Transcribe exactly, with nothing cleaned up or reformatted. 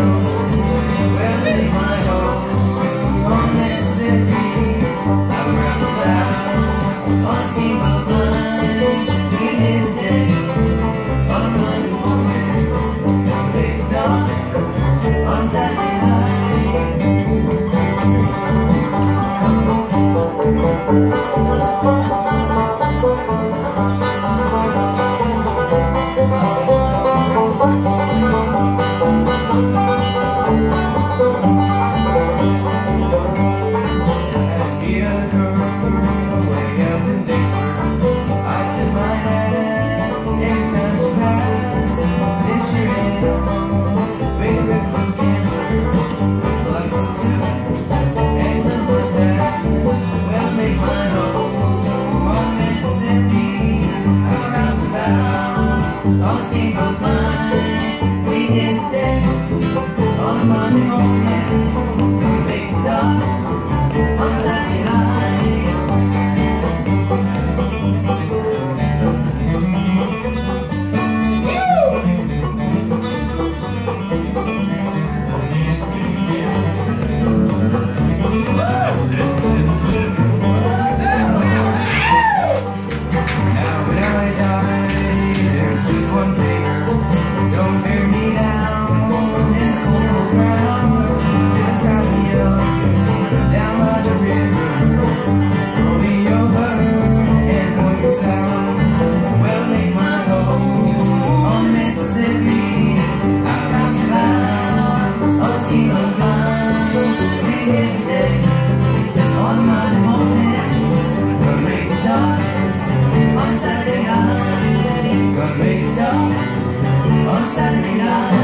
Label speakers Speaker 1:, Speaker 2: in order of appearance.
Speaker 1: On Steamboat Line, we hit there on a Monday morning. Gonna make the dock on Saturday night. Now when I die, there's just one thing. Don't bear me down in the cold, cold ground. Just wrap me up down by the river. Roll me over and pour your sound. Well, make my home on Mississippi. Out across the line, on the Steamboat Line. We hit the deck on a Monday morning. Gonna make the dock on Saturday night. Gonna make the dock on Saturday night.